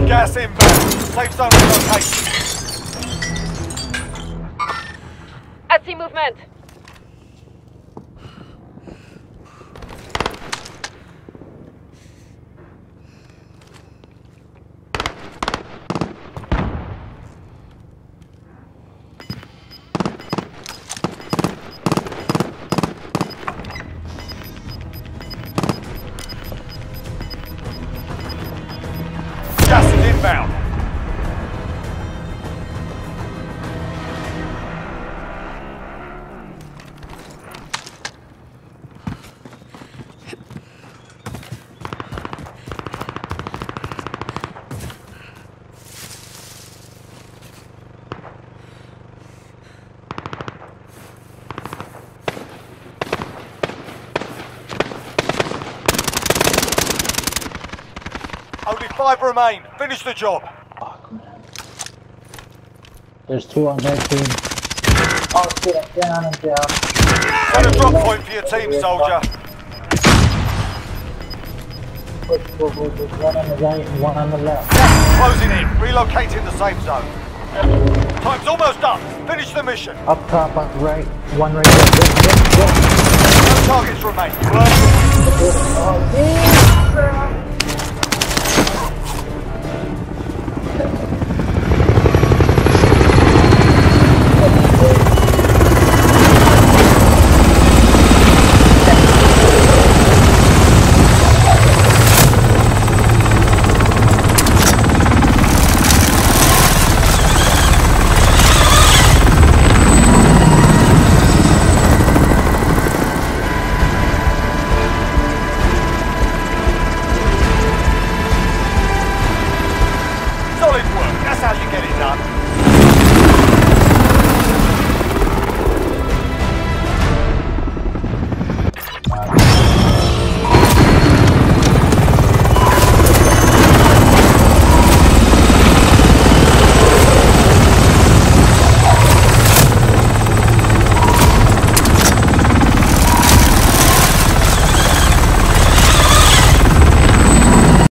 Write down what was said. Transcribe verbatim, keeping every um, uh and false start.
Gas inbound. Safe zone relocation. I see movement. Gas is inbound. Only five remain. Finish the job. Fuck, man. There's two on that team. Oh shit, I'm down, I'm down. Set a drop point for your team, soldier. Push, push, push, push. One on the right and one on the left. Closing in. Relocating the safe zone. Time's almost up. Finish the mission. Up top on the right, one right there. Go, go, go. No targets remain. You earned it. Oh, damn.